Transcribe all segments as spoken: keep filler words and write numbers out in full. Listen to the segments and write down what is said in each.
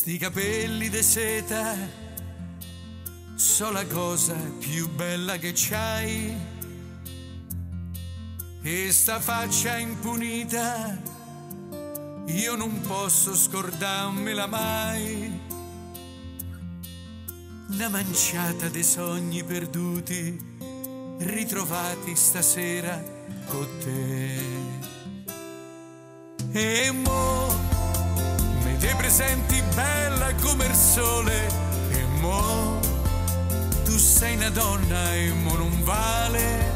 sti capelli de seta, so la cosa più bella che c'hai, e sta faccia impunita io non posso scordarmela mai. Una manciata dei sogni perduti ritrovati stasera con te. E mo me te presenti bella come il sole, e mo tu sei una donna e mo non vale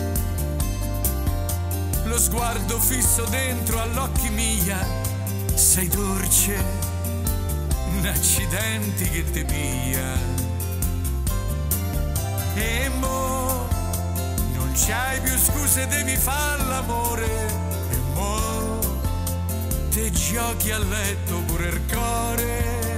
lo sguardo fisso dentro all'occhi mia. Sei dolce, un accidenti che te piglia. E mo non c'hai più scuse, devi far l'amore, e mo te giochi a letto pure il cuore.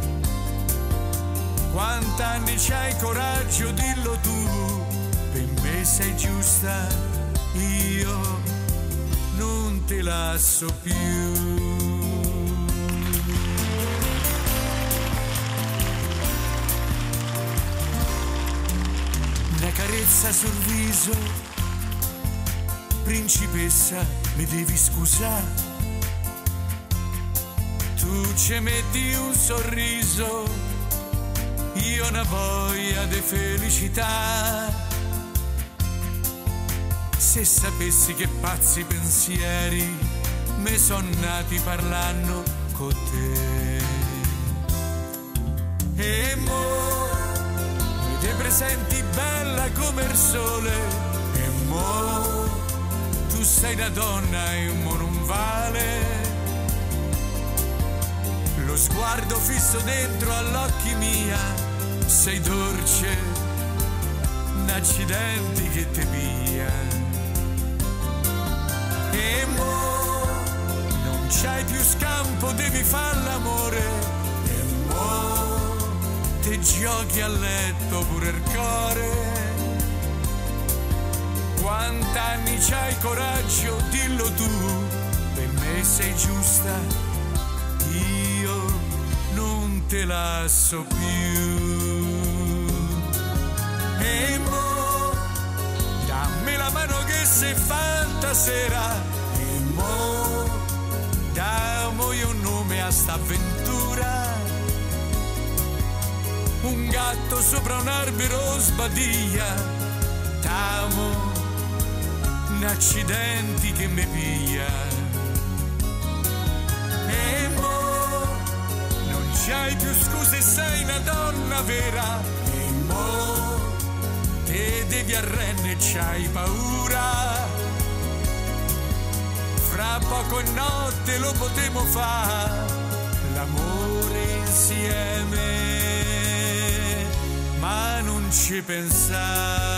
Quant'anni c'hai coraggio, dillo tu, per me sei giusta, io non te lascio più. Una carezza sul viso, principessa, mi devi scusare. Tu ci metti un sorriso, io una voglia di felicità. Se sapessi che pazzi pensieri me son nati parlando con te. E mo mi te presenti bella come il sole, e mo tu sei una donna e mo non vale lo sguardo fisso dentro all'occhi mia. Sei dolce, un accidenti che te piglia. E mo non c'hai più scampo, devi far l'amore, e mo te giochi a letto pure il cuore. Quant'anni c'hai coraggio, dillo tu, per me sei giusta, io non te lascio più. E mo dammi la mano che sei fatta sera, e mo dammo io un nome a sta avventura. Un gatto sopra un albero sbadiglia, t'amo, un accidenti che mi piglia. E mo non c'hai più scuse, sei una donna vera, e mo te devi arrendere, c'hai paura. Fra poco e notte lo potremo fare, l'amore insieme, ma non ci pensare.